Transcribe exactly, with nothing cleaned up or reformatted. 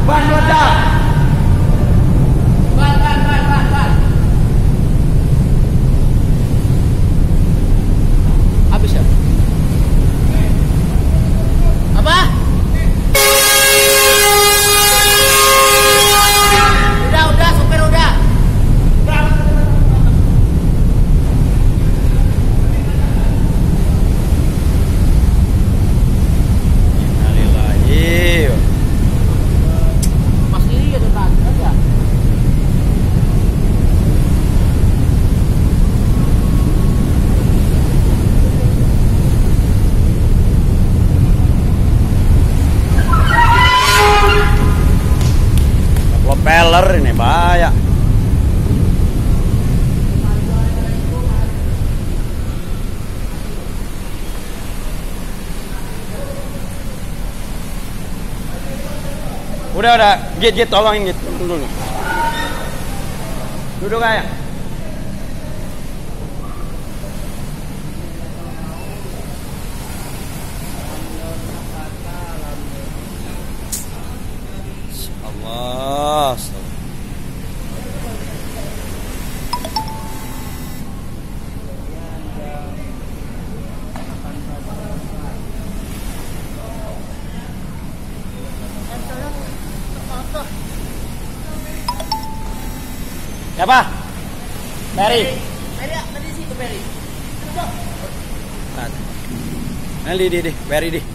Ban meledak. Ban, ban, ban, ban, ban. Habis ya? Apa? Udah, udah, supir udah. Propeller ini bahaya. Udah udah, Git Git tolongin Git dulu. Duduk aja. Allah. Siapa? Peri. Peri, tadi situ Peri. Nah, di di di, Peri di.